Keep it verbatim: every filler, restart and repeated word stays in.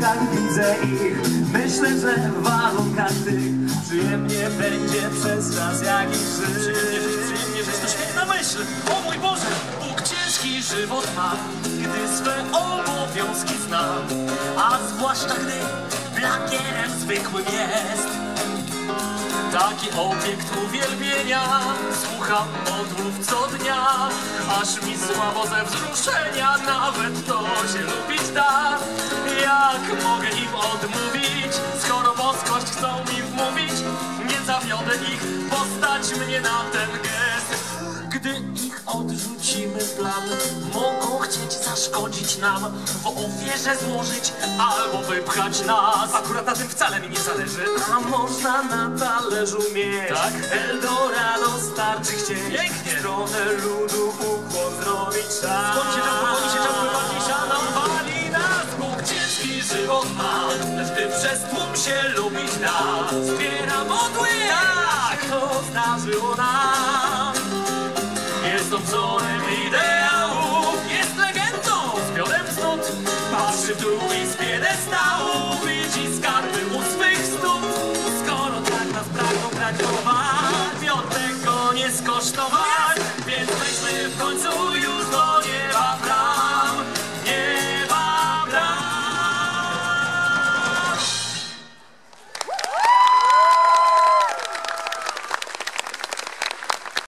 jak widzę ich, myślę, że w warunkach tych przyjemnie będzie przez czas jakiś żyć. Przyjemnie żyć, przyjemnie żyć, to świetna myśl. O mój Boże, Bóg ciężki żywot ma, gdy swe obowiązki zna, a zwłaszcza gdy lakierem zwykłym jest. Taki obiekt uwielbienia słucham modłów co dnia, aż mi słabo ze wzruszenia nawet to się lubić da. Jak mogę im odmówić, skoro boskość chcą mi wmówić? Nie zawiodę ich, postać mnie na ten gest. Gdy ich odrzucimy plan, mogą chcieć zaszkodzić nam, w ofierze złożyć albo wypchać nas. Akurat na tym wcale mi nie zależy. A można na talerzu mieć, Tak? Eldorado starczy chcieć. Pięknie. W stronę ludu ukłon zrobić czas. Skąd się tam powoli się tam wypadnie, nam wali nas. Bóg ciężki żywot ma, lecz gdy przez tłum się lubić da, zbiera modły, tak to zdarzyło nam. Jest on wzorem ideałów, jest legendą, zbiorem cnót. Patrzy w dół i z piedestału widzi skarby u swych stóp. Skoro tak nas pragną brać do wagi, od tego nie skosztować.